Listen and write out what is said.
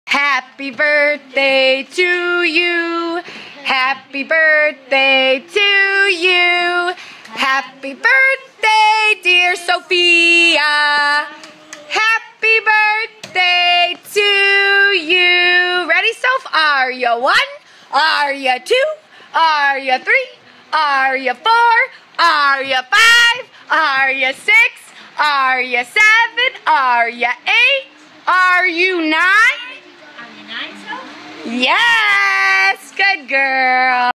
Happy birthday to you. Happy birthday to you. Happy birthday, dear Sophia. Happy birthday to you. Ready, Soph? Are you one? Are you two? Are you three? Are you four? Are you five? Are you six? Are you seven? Are you eight? Are you nine? Are you nine, Soph? Yes, good girl.